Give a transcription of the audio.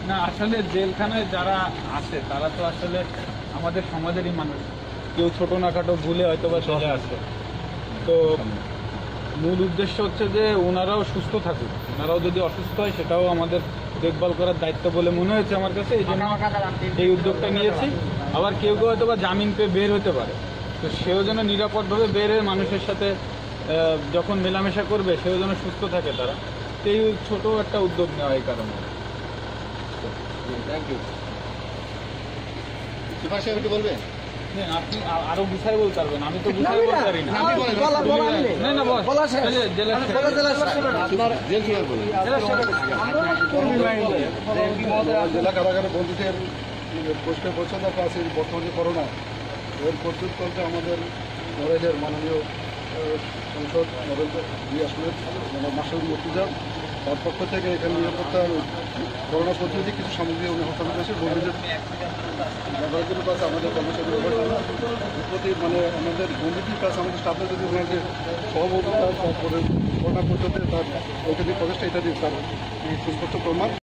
না আসলে জেলখানায় যারা আছে তারা তো আসলে আমাদের সমাজেরই মানুষ, কেউ ছোট না খাটো ভুলে হয়তো বা চলে আসে। তো মূল উদ্দেশ্য হচ্ছে যে ওনারাও সুস্থ থাকুক, ওনারাও যদি অসুস্থ হয় সেটাও আমাদের দেখভাল করার দায়িত্ব বলে মনে হয়েছে আমার কাছে, এই জন্য এই উদ্যোগটা নিয়েছি। আবার কেউ কেউ হয়তো বা জামিন পেয়ে বের হতে পারে, তো সেও যেন নিরাপদভাবে বের হয়ে মানুষের সাথে যখন মেলামেশা করবে সেও যেন সুস্থ থাকে তারা, সেই ছোট একটা উদ্যোগ নেওয়া এই কারণে। Thank you. সুভাষ সাহেব একটু বলবেন? আপনি আরো বুঝাই বলতে পারবেন, আমি তো বুঝাই বলতে পারি না। জেলা কারাগারে বন্দীদের পোস্টে পৌঁছানো প্লাস এই বর্তমানে করোনা এর প্রস্তুত করতে আমাদের নড়াইলের মাননীয় সংসদ নরেন্দ্র আসনের মাসুদ মুর্তজা তার পক্ষ থেকে এখানে নিরাপত্তার করোনা প্রতিরোধী কিছু সামগ্রী উনি হস্তান্তর করেছে বন্দীদের ব্যবহারের কাছে আমাদের কর্মচারী প্রতি আমাদের বন্দীদের কাছে আমাদের স্টাফরা যদি ওনাকে সহযোগিতা তারপরে করোনা প্রতিরোধে তার ঐকাধিক প্রচেষ্টা ইত্যাদি তার সুস্পষ্ট প্রমাণ।